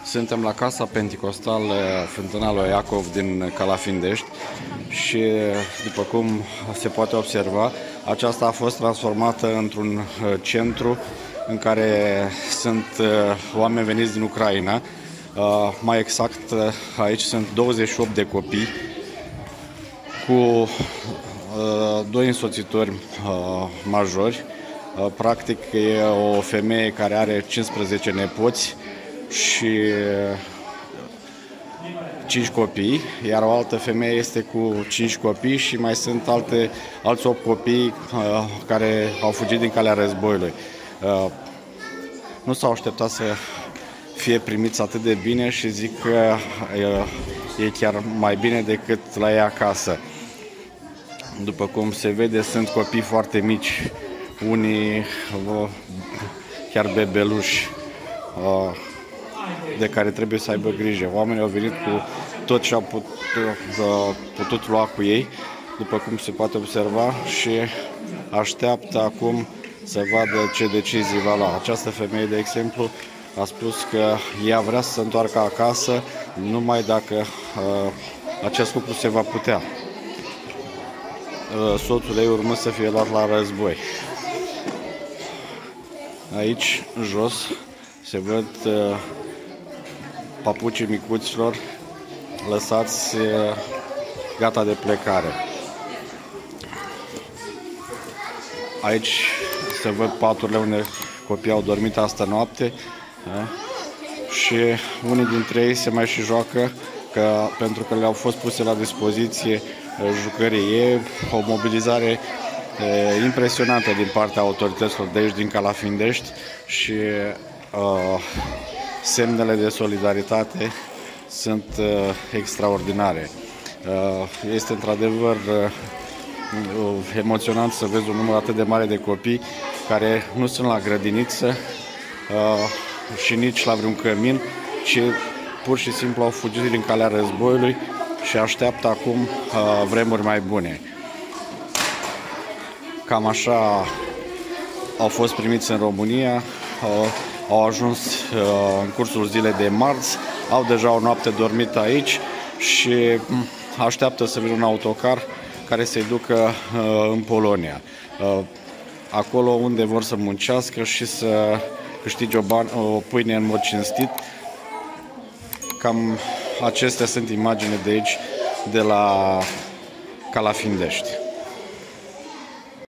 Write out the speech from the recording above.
Suntem la Casa Penticostală Fântâna lui Iacov din Calafindești și, după cum se poate observa, aceasta a fost transformată într-un centru în care sunt oameni veniți din Ucraina. Mai exact, aici sunt 28 de copii cu doi însoțitori majori. Practic e o femeie care are 15 nepoți și 5 copii, iar o altă femeie este cu 5 copii și mai sunt alți 8 copii care au fugit din calea războiului. Nu s-au așteptat să fie primiți atât de bine și zic că e chiar mai bine decât la ei acasă. După cum se vede, sunt copii foarte mici, unii chiar bebeluși, de care trebuie să aibă grijă. Oamenii au venit cu tot ce au putut lua cu ei, după cum se poate observa, și așteaptă acum să vadă ce decizii va lua. Această femeie, de exemplu, a spus că ea vrea să se întoarcă acasă numai dacă acest lucru se va putea. Soțul ei urmă să fie luat la război. Aici, jos, se văd papucii micuților lăsați gata de plecare. Aici se văd paturile unde copiii au dormit astă noapte, da? Și unii dintre ei se mai și joacă pentru că le-au fost puse la dispoziție jucării. E o mobilizare impresionantă din partea autorităților de aici, din Calafindești, și semnele de solidaritate sunt extraordinare. Este într-adevăr emoționant să vezi un număr atât de mare de copii care nu sunt la grădiniță și nici la vreun cămin, ci pur și simplu au fugit din calea războiului și așteaptă acum vremuri mai bune. Cam așa au fost primiți în România, au ajuns în cursul zilei de marți, au deja o noapte dormită aici și așteaptă să vină un autocar care să-i ducă în Polonia, acolo unde vor să muncească și să câștige o pâine în mod cinstit. Cam acestea sunt imagini de aici, de la Calafindești.